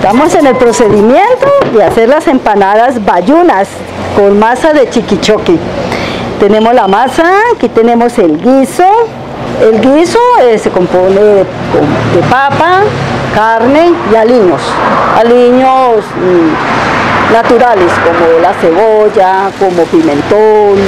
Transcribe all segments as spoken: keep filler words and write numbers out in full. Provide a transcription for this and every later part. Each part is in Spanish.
Estamos en el procedimiento de hacer las empanadas bayunas con masa de chiquichoque. Tenemos la masa, aquí tenemos el guiso. El guiso eh, se compone de, de papa, carne y aliños. Aliños mmm, naturales como la cebolla, como pimentón,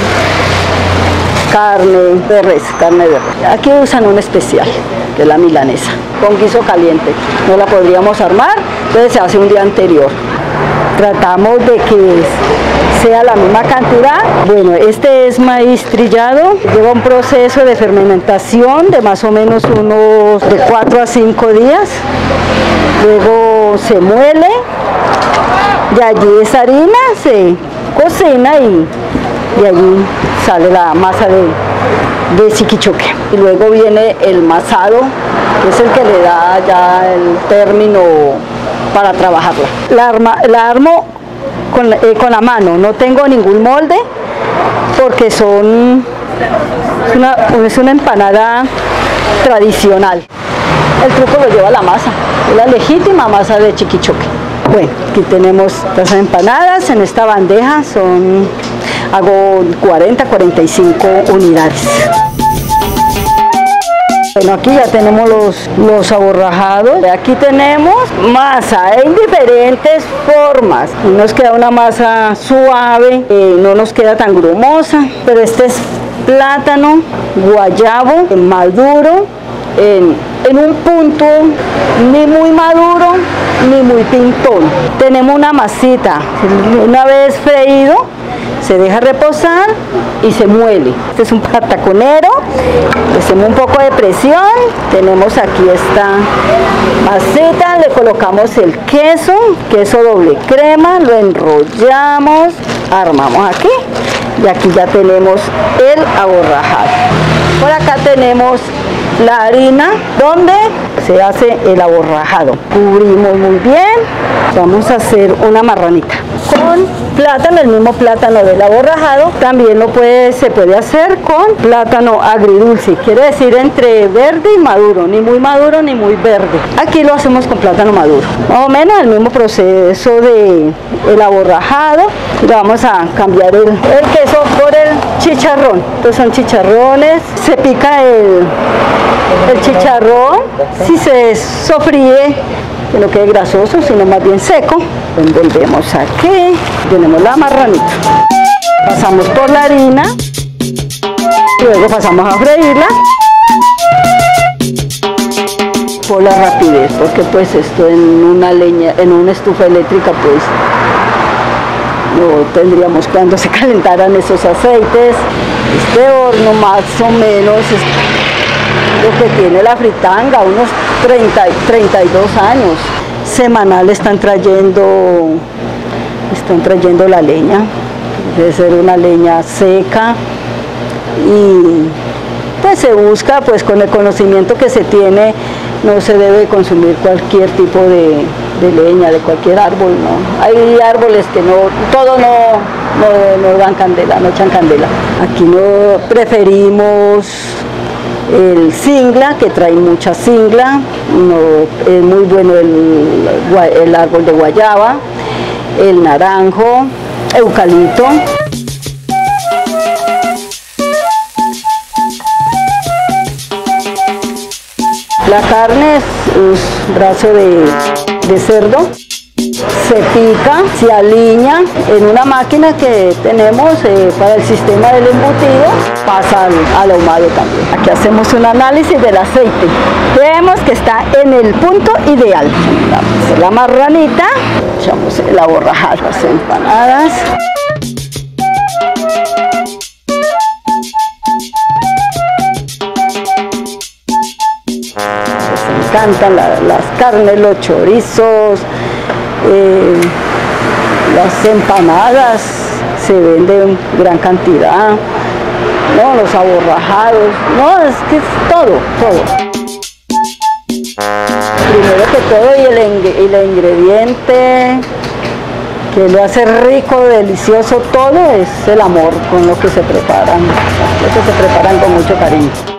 carne de res, carne de res. Aquí usan un especial, que es la milanesa, con guiso caliente. No la podríamos armar, entonces se hace un día anterior. Tratamos de que sea la misma cantidad. Bueno, este es maíz trillado, lleva un proceso de fermentación de más o menos unos de cuatro a cinco días. Luego se muele y allí esa harina se cocina y, y allí sale la masa de, de chiquichoque. Y luego viene el masado, que es el que le da ya el término para trabajarla. La, arma, la armo con, eh, con la mano, no tengo ningún molde porque son es una, es una empanada tradicional. El truco lo lleva la masa, es la legítima masa de chiquichoque. Bueno, aquí tenemos las empanadas en esta bandeja, son hago cuarenta, cuarenta y cinco unidades. Bueno, aquí ya tenemos los, los aborrajados. Aquí tenemos masa en diferentes formas. Nos queda una masa suave, eh, no nos queda tan grumosa, pero este es plátano guayabo maduro en, en un punto ni muy maduro ni muy pintón. Tenemos una masita, una vez freído, se deja reposar y se muele. Este es un pataconero, le hacemos un poco de presión, tenemos aquí esta masita, le colocamos el queso, queso doble crema, lo enrollamos, armamos aquí y aquí ya tenemos el aborrajado. Por acá tenemos la harina donde se hace el aborrajado. Cubrimos muy bien, vamos a hacer una marranita con plátano, el mismo plátano del aborrajado. También lo puede, se puede hacer con plátano agridulce, quiere decir entre verde y maduro, ni muy maduro ni muy verde. Aquí lo hacemos con plátano maduro, más o menos el mismo proceso de el aborrajado. Le vamos a cambiar el, el queso por el chicharrón. Estos son chicharrones, se pica el, el chicharrón, si se sofríe que no quede grasoso, sino más bien seco. Envolvemos aquí, tenemos la marranita, pasamos por la harina, luego pasamos a freírla por la rapidez, porque pues esto en una leña, en una estufa eléctrica, pues no tendríamos cuando se calentaran esos aceites. Este horno más o menos es lo que tiene la fritanga, unos treinta, treinta y dos años. Semanal están trayendo, están trayendo la leña, debe ser una leña seca y pues se busca, pues con el conocimiento que se tiene, no se debe consumir cualquier tipo de, de leña, de cualquier árbol, ¿no? Hay árboles que no, todo no, no, no dan candela, no echan candela. Aquí no preferimos el cingla, que trae mucha cingla, no, es muy bueno el, el árbol de guayaba, el naranjo, eucalipto. La carne es un brazo de, de cerdo, se pica, se aliña en una máquina que tenemos eh, para el sistema del embutido, pasa al, al ahumado también. Aquí hacemos un análisis del aceite, vemos que está en el punto ideal. Damos la marranita, echamos el aborrajado, las empanadas. Me encantan la, las carnes, los chorizos, eh, las empanadas, se venden en gran cantidad, ¿no? Los aborrajados, no, es que es todo, todo. Primero que todo, y el, el ingrediente que lo hace rico, delicioso todo, es el amor con lo que se preparan, lo que se preparan con mucho cariño.